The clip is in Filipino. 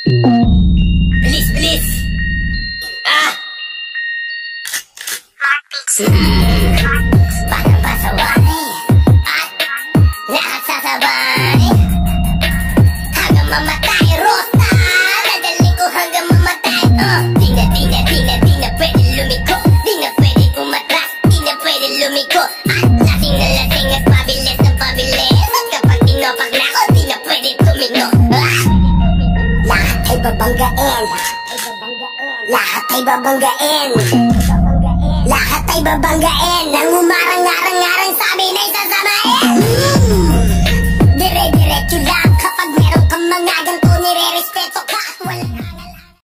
Bilis, bilis! Ah! Parang pasaway at lahat sasabay hanggang mamatay. Rosa, dadali ko hanggang mamatay. Di na pwede lumiko, di na pwede umatras, di na pwede lumiko. At lasing na lasing at pabilis na pabilis. At kapag tinopak na ako, di na pwede tumino. Lahat ay babanggain, lahat ay babanggain, lahat ay babanggain. Nang umarang-arang-arang sabi na isasamain.